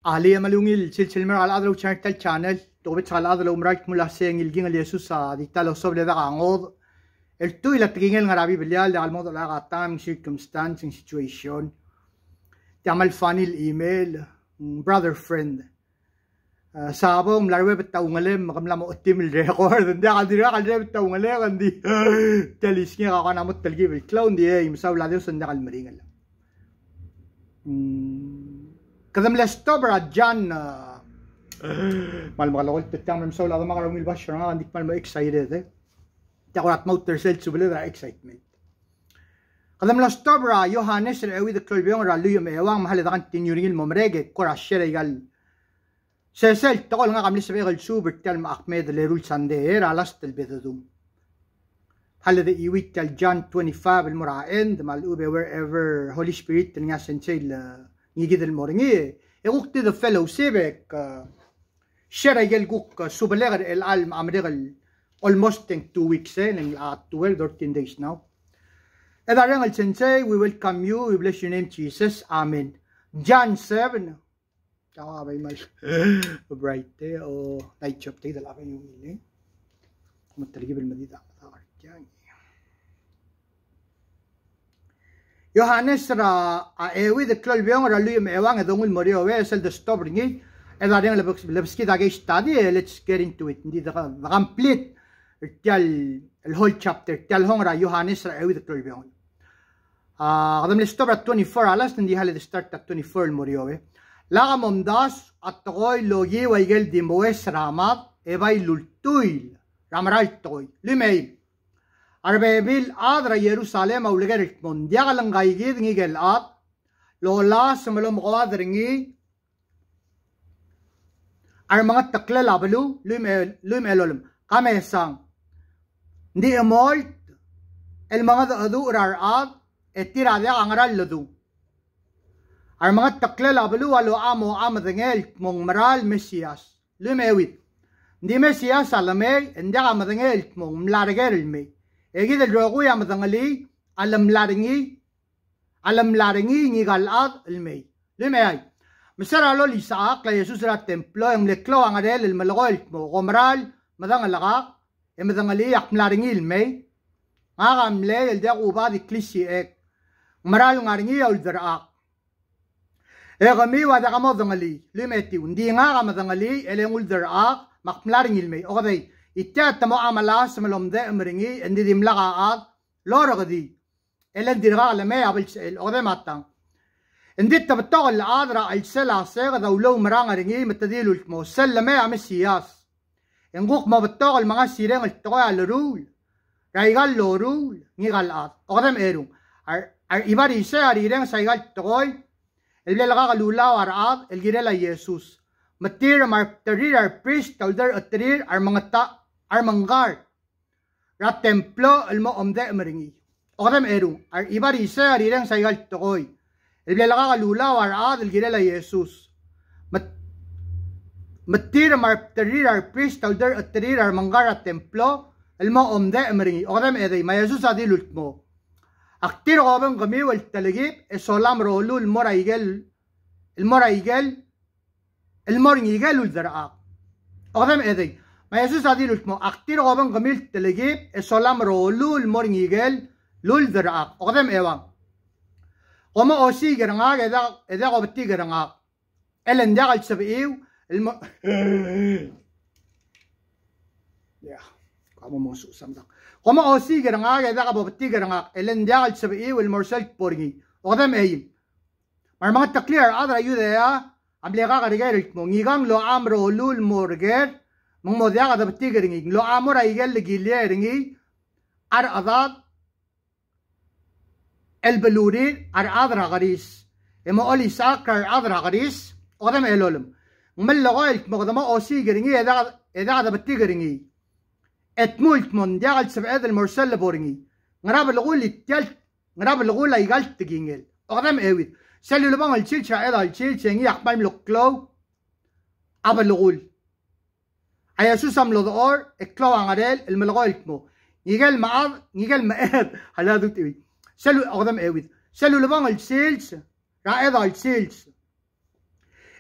Ali malungil silsilmer al adlo channel tobet al adlo umrait mula seng il gingal Jesus di talo sobre da angod el tu ila tingel ngarabi bilyal al modo la time circumstance situation tamal fanil email brother friend sabo mlarwe betaw ngalem makamla mo timil record nda kadira kadira betaw ngale kandi talisnya ka kana mot talgi bil clown di imsaw la deus nda kal maringal كذا ملاستوبرا جان مال مغلقول تتعمل مسؤول هذا ما قالوا البشر أنا عندك مال ما إكسايد تقولات موت ترسل سبلة إكسايتمنت كذا ملاستوبرا يوحناس الأوي ذكر بيوم رالو يوم إيوان محل ذاك تنيورين الممرجة كورا الشري قال سلسل تقول نعم لسه بيقول سوبر تلم أحمد ليرول ساندير على استل بذدوم هل ذا يويت تل جان 25 المراعين مال أوبي wherever Holy Spirit تنيا سنتيل يجي ذا المورنية يقول the fellowship شرع يلقوك سوبلغر العالم عمرغل almost 2 weeks in 12 or 10 days now. إذا رجل سنسي we welcome you, we bless your name Jesus, amen. John 7 تاوا باي مال برايت او نايت شوب تيدا لا باي يومي مترجم المدينة يوحناس را ايوي ذا كل بيوم رالو يوم ايوان ادون الموريو ويسل ذا ستوبرني اذا رين لبسكي داغي ستادي let's get into it دي ذا كومبليت تال الهول شابتر تال هون را يوحناس را ايوي ذا كل بيوم قدم الستوبر 24 على دي هل ستارت 24 الموريو لا مومداس اتغوي لوجي ويجل دي مويس رامات ايباي لولتويل رامرال توي لميل Arbebil adra Jerusalem aulegerit mondialang gaigid ngigel at lola semelom qawadringi ar mga takla labalu lum elolum kamesang ndi emolt el mga adu rar at etirade angral lodu ar mga takla labalu alo amo amadengel mong maral mesias lum ewit ndi mesias alamay ndi amadengel mong mlargel me Egi del rogo ya madangali alam laringi ngigal at ilmay limay misara lo lisaak la Jesus ra templo ang leklo ang adel il malagol mo komral madangalaka e madangali ak laringi ilmay ngagamle el dia uba di klisi ek maral ngaringi ul darak e gami wa da kamadangali limeti undi nga madangali elengul darak makmlaringi ilmay okay إتّات معاملة سملهم ذا أمرني إندي ملقاءات لورغدي إلا إندي رغال ما يقبل سئل أغذي ماتان إندي تبتغل العادرة السلع سيغ ذا ولو مران رنجي متديلو الكمو سل ما يعمل سياس إنقوق ما بتغل مغا سيرين التغوي على الرول رايغال لو رول نيغال آت أغذي مئرون إباري سيار إيرين سايغال التغوي اللي لغاق الولا وارعاد الجيريلا يسوس متير مارترير البريست تولدر الترير أرمغتا Armangar ra templo el mo omde meringi odem eru ar ibari se arireng saigal toy el belaga galula war ad el girela Jesus matir martirir ar priest elder atrir armangar ra templo el mo omde meringi odem edey ma Jesus adil ultmo aktir goben gami wal talgib esolam rolu el moraigel el moringigel ul dara odem edey ما يسوس هذه الاسمو اختير غابن قميل تلقيب السلام رولو المورنيجل لول ذراق اقدم ايوان وما اوسي جرناق اذا غبتي جرناق الان داغل سبئيو يا قامو موسو سمدا وما اوسي جرناق اذا غبتي جرناق الان داغل سبئيو المرسل بورني اقدم ايم مرمى التقلير ادرا يوذا امليغا غريغير الاسمو نيغان لو امرو لول مورجر موديا قد بتيجريني لو امور ايجل لجيليريني ار اضاد البلوري ار ادرا غريس اما اولي ساكر ادرا غريس قدم الولم من لغايه مقدمه اوسي جريني اذا قد بتيجريني اتمولت من ديال سبعد المرسل بوريني غراب الغول التالت غراب الغول ايجل تجينجل قدم اويد سلو لبان الشيل شاعر الشيل شيني يحمل لوكلو ابل الغول أيسوس أم لودور إكلو عناريل الملغوي الكمو يجل معاذ يجل مئات هلا دوت إيوي سلو أقدم إيوي سلو لبان السيلز رائد السيلز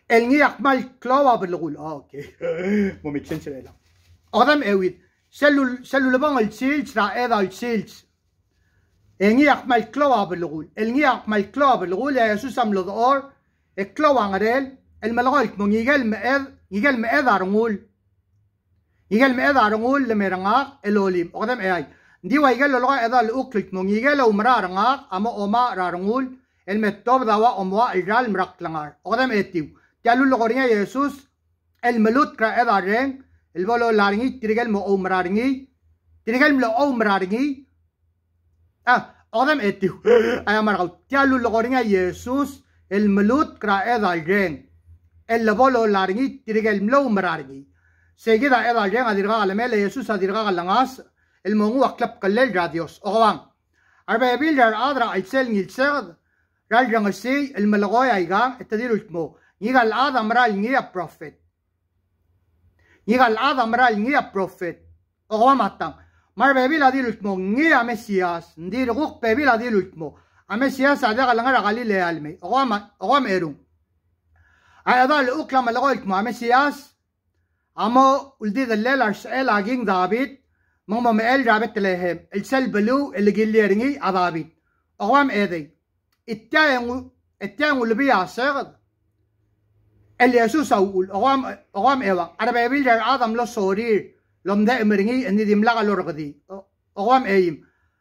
الني أكمل كلاوا بالغول أوكي مو make sense لا أقدم أويد سلو لبان السيلز را إذا السيلز الني أكمل كلاوا بالغول الني أكمل كلاوا بالغول يا يسوع سام لدور كلاوا عريل الملغول من يجل مئذ عرمول يجل مئذ عرمول لمرناق الأوليم أقدم أي دي ويجل لغة إذا الأكل من يجل ومرا رناق أما أما رارمول المتوب دوا أموا الرال مرقلنار أقدم أتيو قالوا لغوريا يسوس الملوت كرا إذا رين البولو لارني تريجل مو مرارني تريجل ملو مرارني أقدم أتيو أيا مرقل قالوا لغوريا يسوس الملوت كرا إذا رين البولو لارني تريجل ملو مرارني سيجدا إذا رين أديرغا على ميل يسوس أديرغا على ناس المونو أكلب كلل راديوس أغوان أربعة بيلر أدرا أيسل نيلسر رالجان السي الملغوي أيغان التدير الكمو يغال آدم رال نيا بروفيت يغال آدم رال نيا بروفيت أغوان ماتان مار بيبيل أدير الكمو نيا مسياس ندير غوق بيبيل أدير الكمو مسياس أدغا لنغا غالي ليالمي أغوان إيرون أيضا الأكلا ملغوي الكمو مسياس أما ولديد الليل أرسل أجين دابيد ماما مال رابط لهم السل بلو اللي جليرني عذابي أقوام إيدي التانو اللي بيعصر اللي يسوس أقول أقوام إيوا أنا بيبيل جر آدم لو صورير لم ده إمرني إني دي ملاقة لورغدي أقوام إيم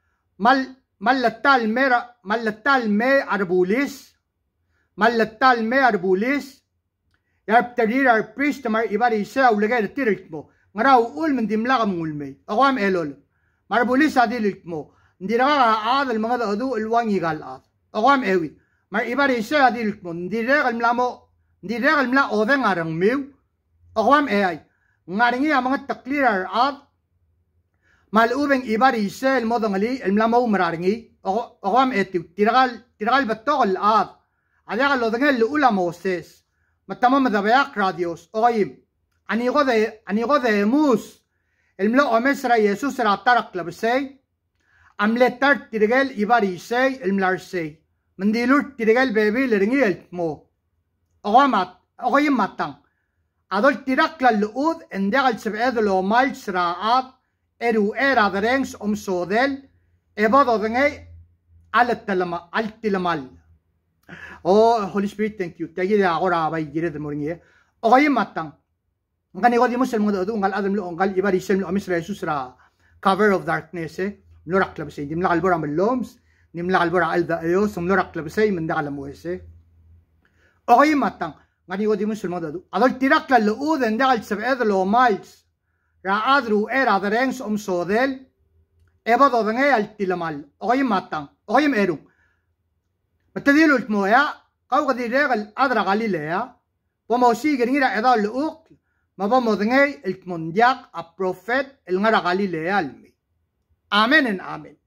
ملتال مي أربوليس ملتال مي أربوليس يربتدير أربريست مار إباري سا ولغاية تيرتمو ngaraw ul min dimlaga mulmay awam elol marbuli sadi litmo ndiraga adal mga adu ulwangi gal at awam ewi mar ibari sadi litmo ndiraga mla oden arang mew awam ay ngaringi amang taklirar at mal ubeng ibari sel modangali mlamo mararingi awam etu tiragal batol at ayaga lodangal ula moses matamo madabayak radios awim أني غذا موس الملأ مصر يسوس راترق لبسي أملتر ترجل إباري سي الملارسي من ديلور ترجل بيبي لرنجيل مو أغيم ماتان أدول ترق للؤود اندغل سبعيد لو مال سراعات إرو إيرا درينس سودل إبادو دنجي على التلمال Holy Spirit thank you تجي ده أغورا باي جريد مورنيه أغيم ماتان ngani ko di mo sel mo do ngal adam lo ngal ibari sel lo misra Jesus ra cover of darkness mlorak klab say dim la albora meloms nim la albora alda ayo sum mlorak klab say min da mo ese oy matang ngani ko di mo sel mo do adol tirak la lo den da al sabed lo miles ra adru era the ranks sodel eba do den al tilamal oy matang oy meru matadil ultmo ya qaw qadi regal adra galilea وما وسيجر نيرا إذا لؤك ما بمضنعي المندياق البروفيت الغرا غاليلي علمي آمين آمين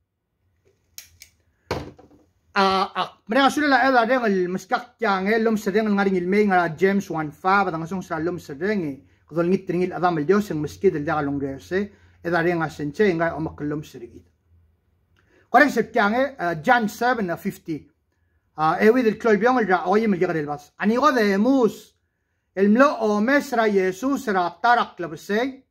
مريم سؤال لا إذا رجع المسكك يعني لهم سرنا الغرين المي على جيمس 1:5 بدنا نسون سر لهم سرنا قدر نيتريني الأدم الجوس المسكيد اللي على لونجرسي إذا رجع سنتين إنغاي أمك لهم سرقيد قرن سبتيانه جان 7:50 أيوة الكل بيوم الجا أويم الجغر الباس أني غدا موس الملو مصر يسوس را ترك لبسي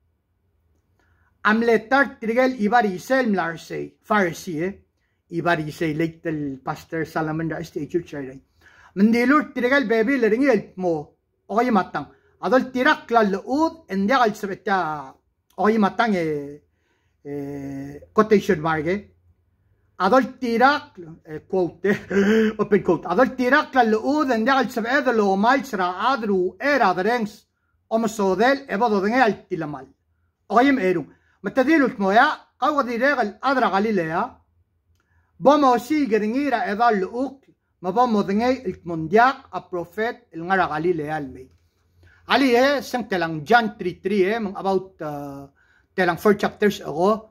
أملتر ترجل إباري سلم لارسي فارسي إباري سي ليت الباستر سالمون را استيجور شايري من ديلور ترجل بيبي لرنجل مو أويم أتان أدل ترك للؤود إنديال سبتا أويم أتان quotation mark أدل تيراك quote open quote أدل تيراك للؤود إنديال سبعة لو مايلس را أدرو إيرا درينس سودل إبادو دنيال تلمال أغيم إيرو متديلو تمويا قوة دي ريغل أدرا غاليليا بومو سي جرنجيرا إذا لؤوك ما بومو دنيال المندياق البروفيت الغرا غاليليا المي عليه سنك تلان جان 3:3 من about تلان 4 chapters ago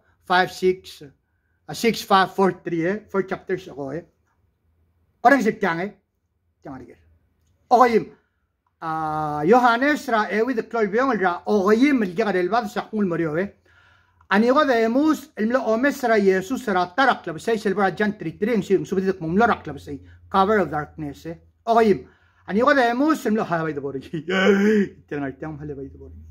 6 5 4 3 4 chapters ago orang sibtang jangan digel ogayim Yohanes ra ewi de klolbiong ra ogayim الجغر البعض سقول مريوه أني غدا يموس الملأ مصر يسوس را ترك لبسي سلبرا جان 3:3 شيء سبديك مملو رك لبسي cover of darkness ogayim Nicodemus semlo halabay da borigi. Itang artyang halabay da borigi.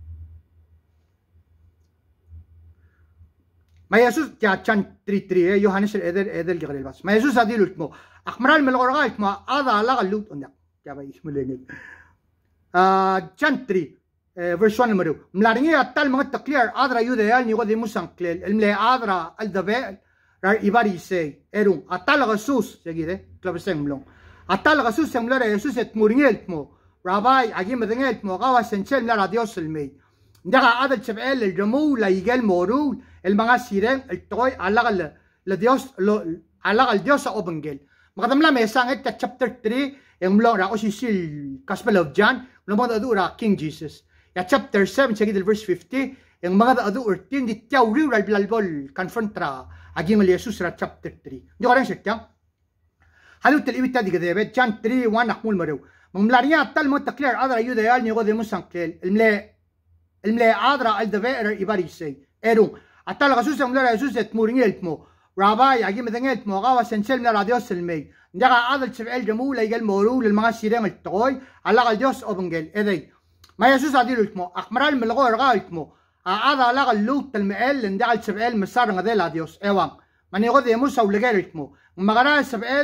ما يسوس كان تري يوحناس ادل جريل بس ما يسوس هذه لطمو اخمرال من الغرقات ما هذا على اللوت انا يا باي اسمه لين كان تري verse 1 المرو ملارني اتال ما تكلير ادرا يوديال نيقوديموس انكليل الملي ادرا الدبي يباري سي ارون اتال غسوس سيغيده كلابسن ملون اتال غسوس ملار يسوس تموريل مو راباي اجي مدنيل مو قوا سنشل لا راديوس المي ndaga adal chebel el jamu la igel morul el mga siren el toy alagal la dios lo alagal dios obengel makadam la mesang et chapter 3 yang mlo ra osisil gospel of John no mga adura King Jesus ya chapter 7 chagi del verse 50 yang mga adu urtin di tiaw riu ral blalbol confrontra aging el Jesus ra chapter 3 ndi orang setyang halu tel ibita di gede John 3 1 akmul marew mamlaria tal mo takler adra yudayal ni gode musankel الملا عادرا الدفائر إباريسي إيرون أتلا غسوس ملا يسوس تمورينيل تمو راباي أجي مثلاً تمو غاوا سنسل ملا راديوس المي ندعى عادل سبعيل جمو ليجل مورو للمغاسيرين التقوي على الديوس أوبنجل إذي ما يسوس عديل تمو أخمرال من الغور غاي تمو عادا على اللوت المئل ندعى سبعيل مسار غذيل راديوس إيوان من يغذي يموسى ولجيل تمو مغرا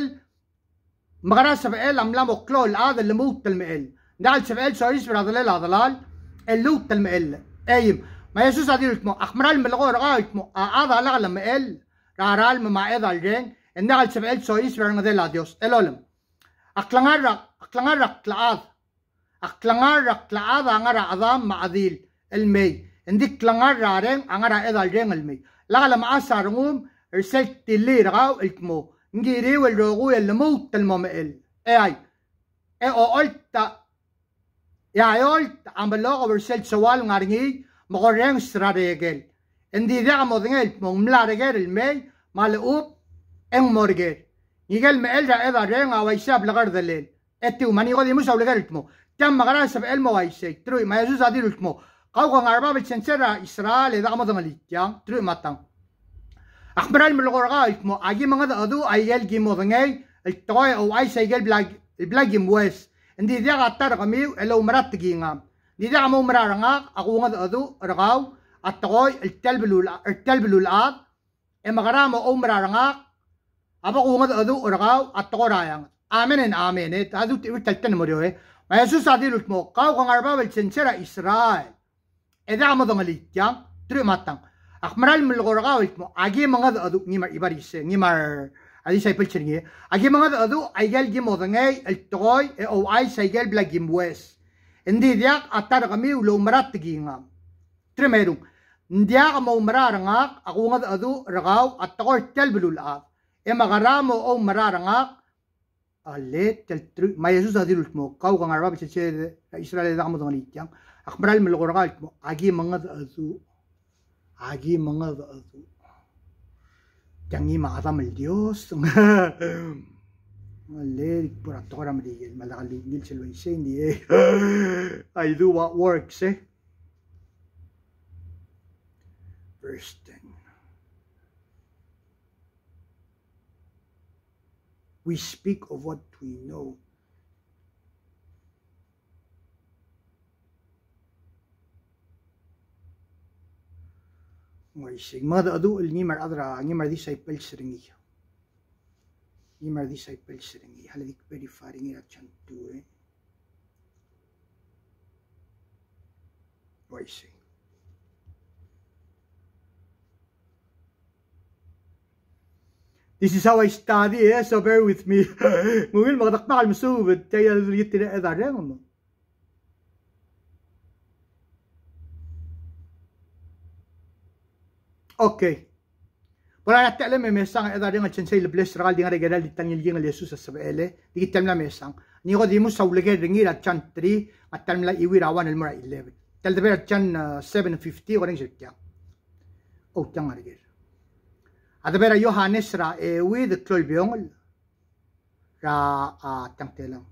سبعيل أملا مقلول عادا لموت المئل ندعى سبعيل سويس برادلال عضلال اللوت المئل ايم ما يسوس هذه التمو اخمرال من الغور غايتمو اعاض على المئل رارال ما ايضا الجين النغل سبعيل سويس برنا ذي لاديوس الولم اقلنغر كلاعاض انغر عظام معذيل المي انديك كلنغر رارين انغر ايضا الجين المي لغل ما اثر غوم رسلت اللي رغاو التمو نجيري والرغو اللموت المئل اي او قلت يا عيال عملوا برسل سوال غارني مقرن استراتيجيل اندي ذا مودنيل مملارجيل المي مالوب ان مورجيل يقال مئل را اذا رين او يساب لغرد الليل اتيو ماني غادي مش ولا قالتمو تم غراسب علم وايسي تروي ما يجوز هذه التمو قوقا غربا بالسنسرة اسرائيل اذا مودن يا تروي ماتان اخبرال من الغرغا التمو اجي من هذا ادو ايال جي مودنيل التوي او اي سيجل بلاج مويس Hindi dia kata kami elo merat tingam. Hindi dia kamu merarangak aku ngad adu ragaw at ako'y telbelul at magaramo o merarangak aba ko ngad adu ragaw at ako rayang. Amen and amen. Adu talten mo rio Ma Jesus adilut mo kau kang arbawel sensera Israel. Eda mo dangalit yang tru matang. Akmaral mulgoragawit mo agi mangad adu ngimar ibarise ngimar adi saipel cheringi agi mangad adu aigal gimo dangay el toy o ay saigel blagim wes indi diak atar kami ulo marat tigingam tremerung ndiak mo mararangak ako ngad adu ragaw at takor telbelul at magaramo o mararangak alet tel tru ma Jesus adilut mo kau kang arbab sensera Israel eda mo dangalit yang akmaral mulgoragawit mo agi mangad adu Jangi maadam el Dios. Lerik por atora Miguel, malagalingil se lo incendi. I do what works, Verse 10. We speak of what we know. ماذا أدو النيمر أدرى نيمر دي سايبل سرنجي نيمر دي سايبل سرنجي هل ديك بري فارنجي عشان توه ويسي This is how I study, so bear with me. ممكن ما تقطع المسوب تيا يترى إذا رأيهم Okay. Wala na tayo may mesang eda rin ang chansay lebles ragal di nga regal di tanil yung Jesus sa sabele di kita na mesang ni ko di mo sa ulegay ringir at chan 3 at tal mala iwirawan el mura 11 tal de ver chan 750 ko ring sitya o tang regal at vera Johannes ra with the 12 yung ra tang telang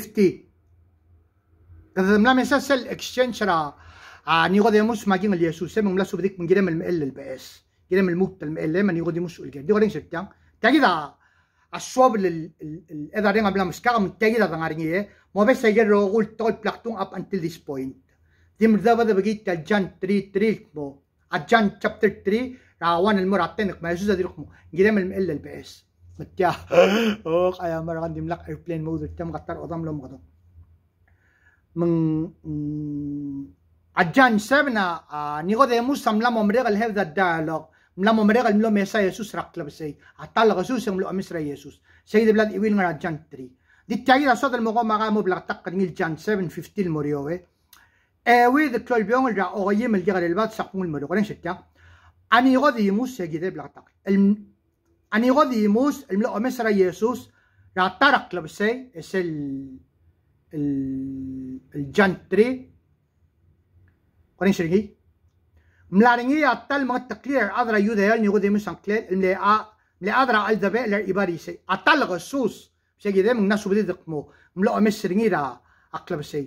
50 kada mala mesa sel exchange ra نيقوديموس ما جين اليسوس من ملا سوبديك من جرم المقل الباس جرم الموت المقل ما نيقوديموس الجد دي غادي نشتيان تا كده aswab edaring abla muska kam tegi da ngaringi mo be sege rogul tol plaktung up until this point dim daba da bagi ta John 3 mo John chapter 3 rawan al muratten ma yesus adiruk mo gidem al LBS matya oh kaya marakan dimlak airplane mode tam katar odam lom ko John 7 Nicodemus samla mo mregal have that dialogue mla mo mregal mlo mesa Jesus raklab say atal Jesus mlo amisra Jesus say the blood iwil nga John 3 di tagi ra sodal mo ko maka mo blaktak ngil John 7:15 mo riowe with the 12 yong ra o yem el jagal bat sakmul mo ko ren sitya ani Nicodemus say gide blaktak ani Nicodemus mlo amisra Jesus ra taraklab say es el John 3 قرين شرقي ملارنجي أطل ما تكلير أدرى يوديال نيجودي مسان كلير ملي أدرى الذبائح لإباري سي أطل غسوس شيء ده من الناس بدي دقمو ملأ مسرنجي را أقلب سي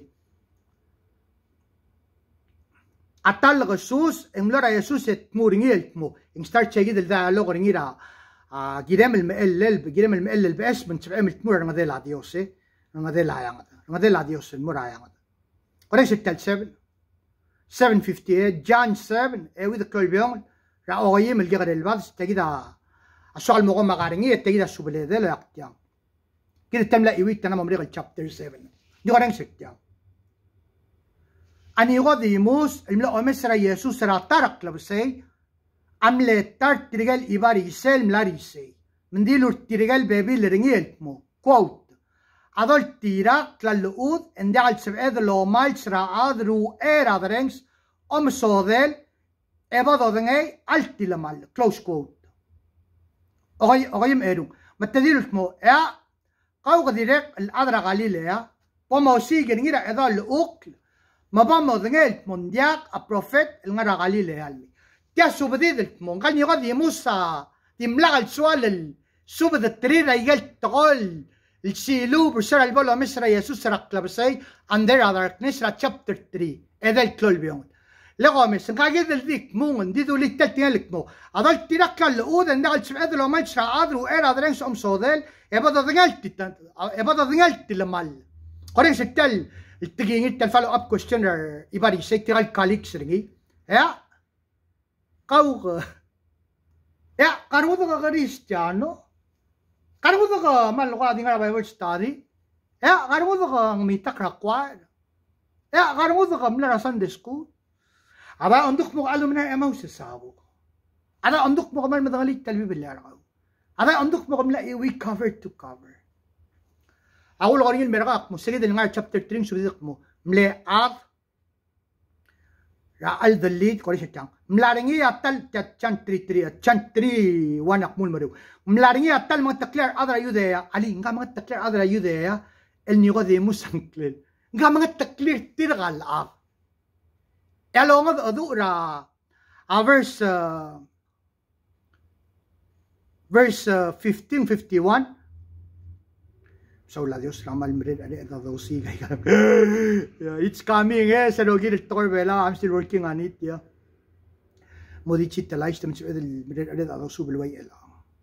أطل غسوس ملأ يسوس تمورنجي تمو إن ستارت شيء ده ذا لغرنجي را جرام المقلل بس من سبعة متمور نغذي العديوسي نغذي العديوس المرايا قرين ستة 7:58 John 7 with the كلبيون را أغيم الجغر الباس تجد السؤال مغمى غارنية تجد السبلة ذا لا يقتيان كده تملا يويت أنا ممريغ chapter 7 دي غارن ستيان أني غادي موس الملا أمسر يسوس را ترك لبسي أملا ترك ترجال إباري سيل ملاريسي من ديلو ترجال بابي لرنيل مو quote أدول تيراك للؤود إن دعال سبعيد لو مالس را أدرو أدرينس صودل إبادو دنجي ألتي لمال close quote أغيم إيرو متدير اسمه قاو غديرك الأدرى غاليلة بما سيجي نجيرا إذا الأوكل ما بما دنجي موندياك أبروفيت الغرى غاليلة هالمي تيا سوبديد المون قال يغادي موسى تملغ السؤال سوبد التريرا يقال تقول السيلو برسالة البولو مصر يسوس رقلبسي under darkness را chapter 3 إذا الكل بيون لغامس نقاقيد الذيك مون ديدو لي التالتين لك مو أضل تيراكا اللقود أن دعال سبعيد لو ما يتشرع عادرو إيرا درينس صوديل يبادو ذنالتي لمال قرين ستال التقيين الفالو أب كوستينر إباري سيكتيرال كاليكس رنجي قاوغ قانوضغ غريستيانو قانوضغ ما اللغة دي غير بايبل ستادي قانوضغ ميتاك رقوان قانوضغ ملنا ساندي سكول أبا أندق مقالو من أموس السابو أنا أندق مقامل مدغلي التلبي بالله رغو أنا أندق مقامل وي cover to cover أقول غريل المرغاق مسجد المال chapter 3 سبديق مو ملي آذ رأل ذليد قريش التان ملارنجي أتل تشان 3 وانا قمول مريو ملارنجي أتل ما تكلير أدرى يوديا علي نقا ما تكلير أدرى يوديا النيغوذي مسانكليل نقا ما تكلير ترغى الآذ يالو مد أدورا verse 15:51 سولا Dios ramal merid ade da dosi it's coming سلوغير التور بلا I'm still working on it yeah موديتشي تلاش تمشي merid ade da dosu بالوي لا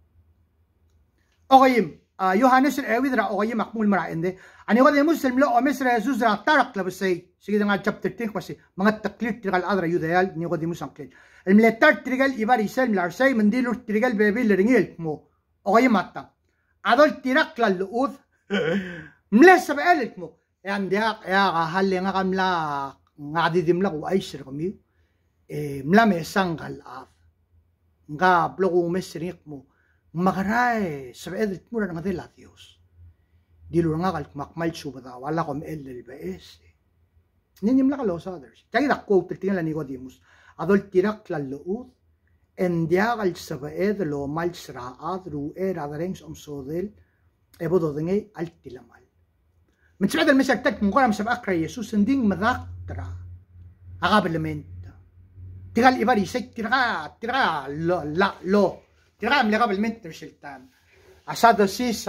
أغيم يوحناس الأويد را أغيم مقبول مرا إنده أنا قد مسلم لا أمسر يسوع را ترك لبسي سيدا عن chapter 10 بسي ما التقليد ترجال أدرى يوديال نيقود مسلم كلين الملتار ترجال إباري سلم لارسي من ديلو ترجال بابيل رنيل مو أغيم ماتا أدول ترك للأوذ ملس بقالك مو يعني يا هاللي نعملا عادي دملا وأيش رقمي ملا مسانغال آف نعا بلغو مسريق مو مغراي سبعيد التمورة نغذي لا ديوس ديلو نغالك مقمال شوبدا ولا قم إلا البئيس نيني ملغا لوس آدرس تاقي دا قوة تلتين لنيغوديموس أدول تيراك للؤوذ إن دياغال سبعيد لو مال سراعات رو إير أدرينس صوديل إبودو دنجي ألتي لمال من سبعيد المسار تاك مقرم سبعاك را يسوس ندين مذاق ترى أغاب المنت تيغال إباري سيك تيغا لو ترام لغاب المنتر شلتان أساد سيس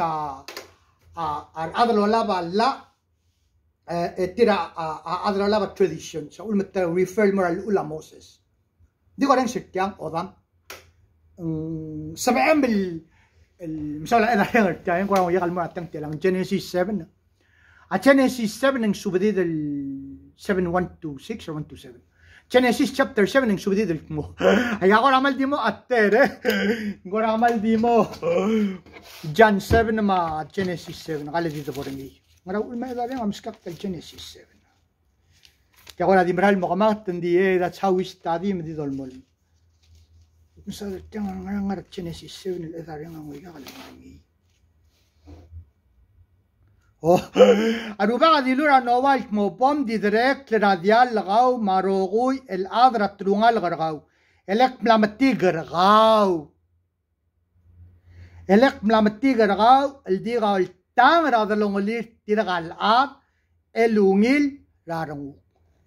أدرو لابا لا ترى أدرو لابا tradition سأقول متى refer مرة الأولى موسس دي قرن شلتان أوضان سبعين misala eda yang tayo ko yakal mo atang tilang Genesis 7. At Genesis 7 ang subadi del 7:1-6 or 1-7. Genesis chapter 7 ang subadi del mo. Ay ako ramal di mo atere. Ko ramal di mo. John 7 ma Genesis 7 nakala dito po rin. Ngara ulma eda yang amskak kal Genesis 7. Kaya ko na di maral mo kamat hindi that's how we study mo dito mo. Misal tiyang ngarang Genesis 7 eda yang ang wika kalimang. Aruba kadilura Noah mo pom di direct radial lagaw marogoy el adra trungal gargaw elek mlamati gargaw el digaw el tang radalong ulit tiragal at elungil rarangu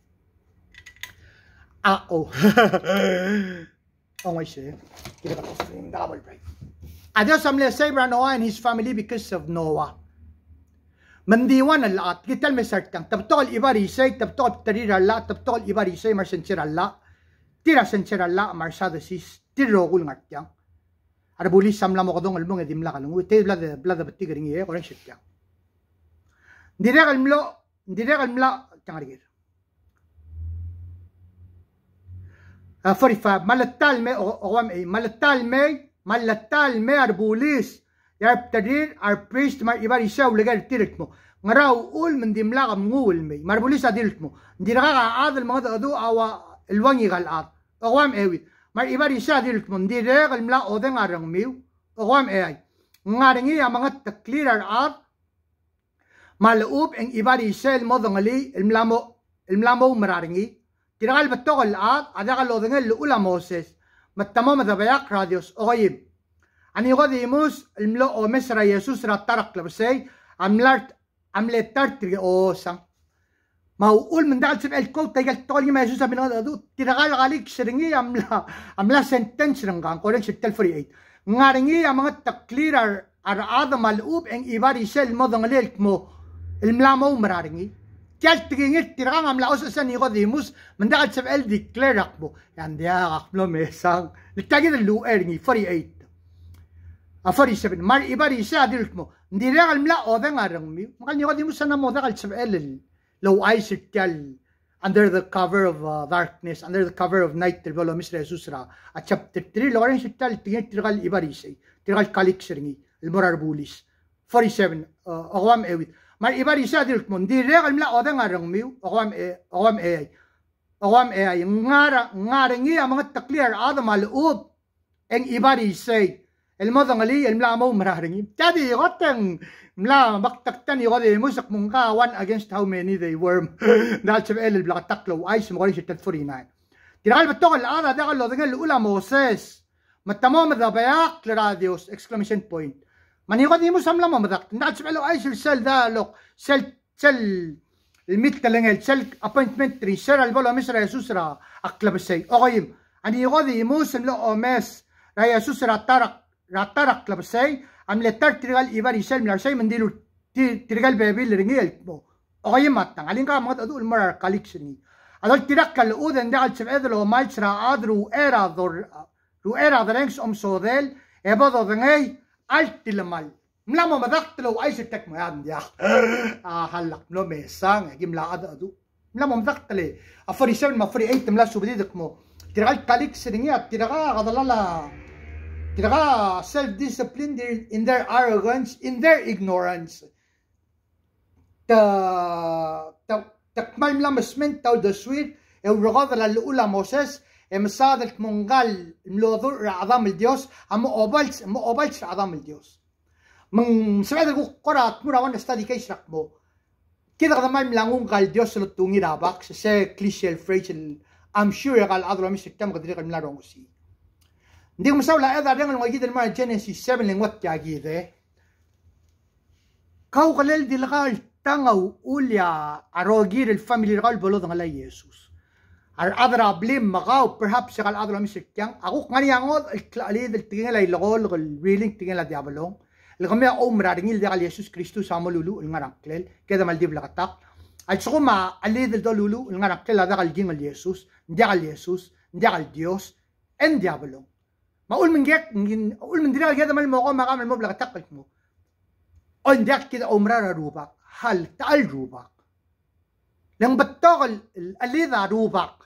ako oh I say double break Adios amle save Noah and his family because of Noah منdiwan al-laat gital mesartang tabtol ibarisay tabtol tarira la tabtol ibarisay mar senceralla tira senceralla mar sadasis tirogul ngatyang arbuli samla mo kodong albong edimla kalung te blada batti gering ye koren shityang ndire kalmla tangarigir 45 malatal me oam ay malatal me arbulis Yarptadir ar priest mar ibarisay ulegal tirit mo ngaraw ul mendimla kam ngul me marbulis adilt mo ndira ka adal mga adu awa elwangi galat awam ewit mar ibarisay adilt mo ndire kalmla odeng arang miu awam ay ngaringi ang mga taklirar at malup ang ibarisay mo dangali ilmlamo mararingi tirakal batokal at adakal odeng lula Moses matamo madabayak radios oyib Ani ko di mus mlo o mesra Jesus ra tarak labsay amlet tartri o sang mauul mendal sib el ko tagal tol ni Jesus sabi no adu tiragal galik siringi amla sentence rang kan ko ren sitel 48 ngaringi ang mga taklirar ara malub ang ibari sel mo dangalel mo ilmlamo mararingi kal tigingit tiragang amla os sa ni ko di mus mendal sib el declare akbo yan dia aklo mesang litagi de luer ni 48 47 mar ibarisay adilt mo ndire kalmla odeng arang mi makal ni ko di mo sana mo dakal sabel low eyes ityal under the cover of darkness under the cover of night tilbalo misra Jesus ra at chapter 3 loren ityal tingit tigal ibarisay tigal kalik siringi ilmorar bulis 47 awam ewit mar ibarisay adilt mo ndire kalmla odeng arang mi awam ay ngarangi ang mga takliar adamal up eng ibarisay el modong ali el mlamo mararingi jadi goteng mla baktaktan yodi musak mungka one against how many they were dal chef el blakataklo ay sumori si 49 tiral batokal ada dakal odeng ula Moses matamo madabayak radios exclamation point manigod mo samla mo madak dal chef el ay sel dalok sel الميت كلنجل سل appointment tree سر البولو مصر يسوس را أقلب السي أقيم أني يغذي موسم لو أمس را يسوس را ترق قلب السي عمل ترغال إيبار يسال من السي من ديلو ترغال بابيل رنجيل أقيم ماتن علين كا مات أدو المرة كاليكسني أدول ترق الأودن دعال سبعد لو مالس را أدرو إيرا درنكس سوديل إبادو دنجي ألت المال ملامو مدقت لو عايش التك ميان يا هلا ملو ميسان جملا ادو ملامو مدقت لي افري 7 ما فري 8 ملا سو بديدك مو ترغال كاليك سرينيا ترغا غدلالا ترغا self discipline in their arrogance in their ignorance تكمل ملامسمنت تاو دسويت او رغادلا الاولى موسس مسادك مونغال ملوذور عظام الديوس اما اوبالش عظام الديوس من سبعة قرات مرة وانا استادي كيش رقمو كده قد ما ملانون قال ديوس لطوني راباك سي كليشي الفريج I'm sure قال عضلة مش التام قد ريق الملا رونسي نديك مساولة اذا ريق المواجيد المرة جينيسيس 7 لنوات جاجيده كاو قليل دي لغال تانغو أوليا عروغير الفاميلي لغال بلوضن على يسوس الأذرا بليم مغاو perhaps قال عضلة مش التام أقوك غاني يانغوض الكلاليد التغيين لا يلغول الريلينج التغيين لا ديابلون الغمية أم رارنيل دي على يسوس كريستوس عملولو الغرانكليل كذا مالديب لغتاق الشغمة اللي دولولو الغرانكليل هذا الجين اليسوس دي على يسوس دي على ديوس ان ديابلو معقول من جاك قول من دراك هذا مال موقع ما عمل مبلغ تقلت مو أن داك كده عمرها روباك هل تعال روباك لأن بتطغل اللي ذا روباك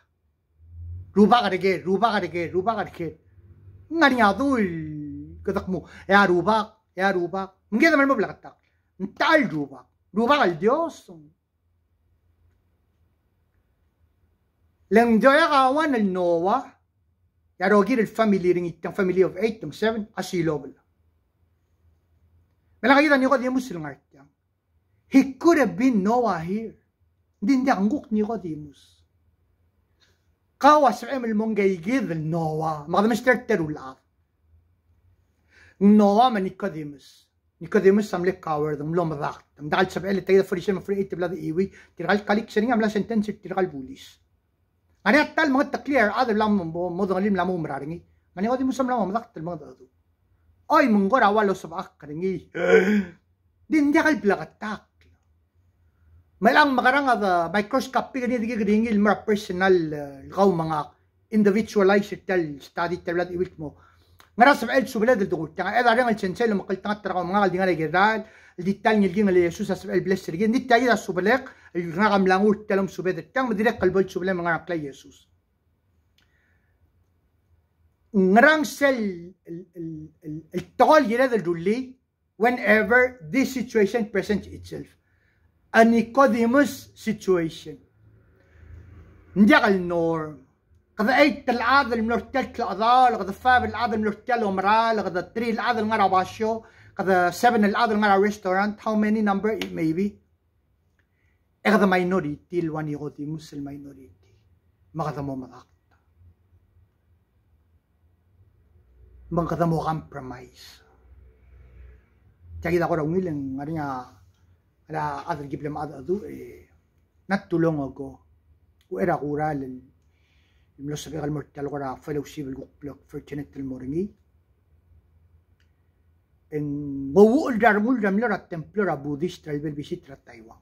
رجال ngani adul كذا يا روباك من كده مال مبلغ تقل تعال روباك الديوس لأن جاي قاوان النووا يا راجل الفاميلي رينيتان فاميلي اوف 8 to 7 asilo bala mela kaya Nicodemus ngart he could have been Noah here din dia nguk Nicodemus qawas عمل مونجايجيد النووا ما مستر ترول نووا من Nicodemus samle coward ملوم ضغط مدال سبع اللي تيدا فريشة مفري بلاد ايوي ترغال كاليك سنين عملا سنتنس ترغال بوليس أنا أتال ما تكلير هذا لام مودغليم لامو مرارني أنا غادي مسلم لام مضغط الموضوع هذا أي من غير أول سبعة كرني دين دخل بلغتاك ما لام مقرن هذا مايكروسكوبي كني دقيق رينجي المرا بيرسونال الغو مع individualized تل study تبلاد إيويتمو نراس بعيد شو بلاد الدقول تاع إذا رجع الشنسل لما قلت ترى مع الدين على جدال اللي تاني الجيم اللي يسوس سبع البلاستر جين دي تاجي السوبلق الرقم لامور تلهم سوبيد التام مدير قلبل سوبلق من عقل يسوس نران سل التقال جلاد الجولي whenever this situation presents itself a Nicodemus situation ندير النورم قد ايت العاده المرتل الأضال قد فاب العاده المرتل ومرال قد 3 العاده المرا باشو قد 7 العاده المرا restaurant how many number it may be قد minority الواني غودي مسل minority ما قد مو مضاق ما قد مو compromise تاكي دا قرا ويلن غاريا على هذا الجبل ما هذا ادو not too long ago وإرا غورا الملوسة بيغا المرتال غورا فلوشي بالقبلوك فرتنت المورني إن غوو الجارمول جملورا تمبلورا بوديست البل بيسيترا تايوان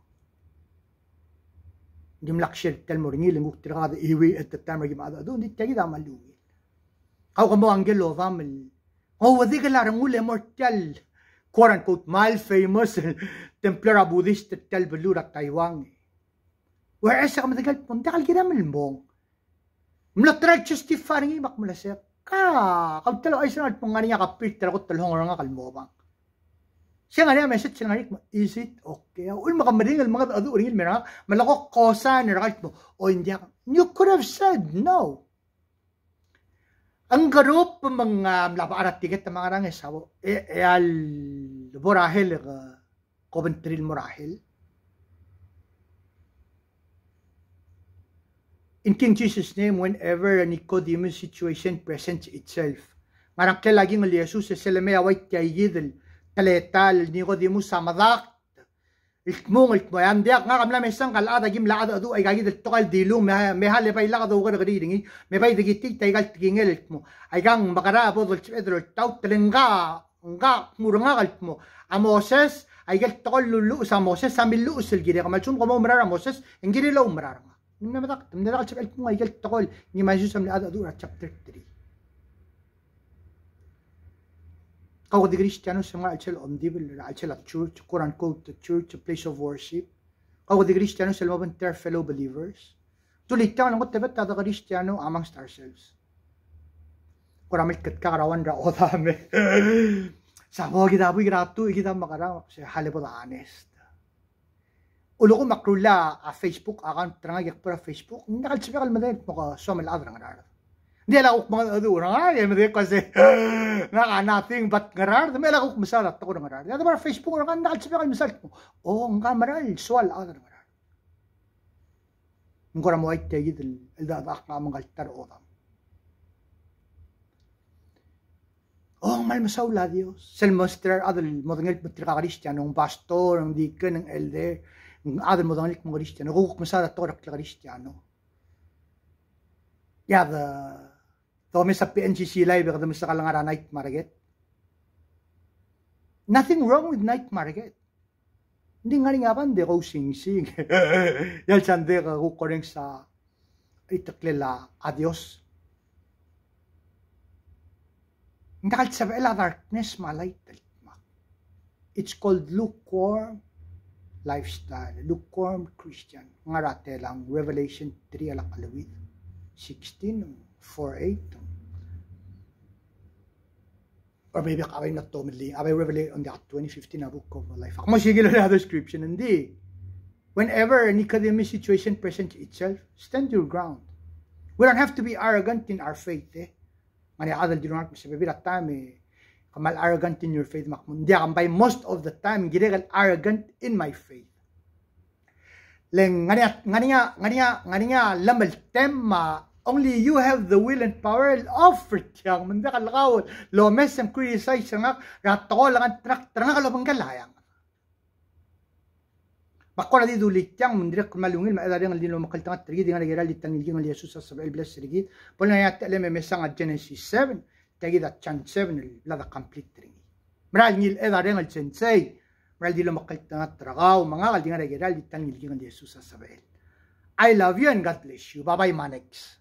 جملك شير تلمورني لنقول ترغاد إيوي التتامر جمع هذا دون دي تاقيد عملوه أو غمو أنجلو ضامل هو ذيك الجارمول المرتال quote unquote mal famous تمبلورا بوديست التلبلورا تايوان وعيسى قمت قلت منتقل كده من المون ملترال justifying mak mulasek قلت له اي سنه بونغانيا قبيت قلت له هون قلموبا سيغانيا مسج سيغانيك is it okay اقول مغمرين المغد ادوري المرا ملقو قوسان رغلت او انديا you could have said no ang group mga mlabarat tiget mga rang sawo al borahel Coventry morahel in King Jesus' name, whenever a Nicodemus situation presents itself, marang kaya laging ng Jesus sa salame away tiyayidil, taletal, Nicodemus sa madak, ilkmong ilkmoyan, diyak nga kamla may isang kalada, gim laada adu, ay gagidil tokal dilong, may halipay lakad o gariringi, may bay digitig, tayo tigingil ilkmo, ay gang makarabo, dulcipedro, taut, talingga, nga, murang ilkmo, a Moses, ay gal tokal lulu sa Moses, sa milu usil giri, kamalsum kamo umrara Moses, ang giri lo umrara. Nagdadakal sa kalpong ay galt takol ni Jesus am liad adura chapter 3. Kau di Cristiano sa mga alcel omdibil alcel at church, quote unquote church, a place of worship. Kau di Cristiano sa looban their fellow believers. Tulit ka ng tabat tada Cristiano amongst ourselves. Kuramit kat kakarawan ra o dami. Sa mga gitaboy grato, ikita makarang sa halipot honest. Ulo ko makrula a Facebook account trangag para Facebook nakalsipikal madayt mo ka so mal adra ngarar hindi ala ko mga adura ay madayt kasi nga nothing but ngarar may ala ko masalat ko ngarar ya para Facebook nga nakalsipikal masalat mo oh nga maral swal adra ngarar ngora mo ay tayid el dadak nga mga altar odam oh mal masawla Dios sel monster adal modangel putrika Cristiano ng pastor ng deacon ng elder هذا الموضوع مو كريستيانو غوك مسار الطرق كريستيانو يا ذا تو مسا بي ان جي سي لايف غدا مسا كلا نايت ماركت nothing wrong with night market hindi nga rin aban de go sing yal chande ka go koreng sa itaklela adios Nakal sa ela darkness malay. It's called lukewarm lifestyle, lukewarm Christian. Nga rate lang, Revelation 3 alak alawid, 16, 4:8. Or maybe akaway na to, away Revelation on the 2015 na book of life. Ako masigil na description, hindi. Whenever an academic situation presents itself, stand your ground. We don't have to be arrogant in our faith, eh. Mani adal di rin sa baby that time, eh. Kamal arrogant in your faith, makmundi akam by most of the time, giregal arrogant in my faith. Leng, ngania, lamal tema, only you have the will and power of fretyang, manda kalakawal, lomes ang criticize nga, ratako lang ang tranga kalabang kalayang. Bakora di dulit yang mendirak malungil maedari ang lino makaltang trigi dengan negara litang ilgi ng Yesus sa 11 rigid. Pula yat alam mesang at Genesis 7, tagi that chan 7 la complete trigi. Maral ngil edari ang sensei, maral di lo makaltang tragaw mga kaldingan negara litang ilgi ng Yesus sa 11. I love you and God bless you. Bye bye Manex.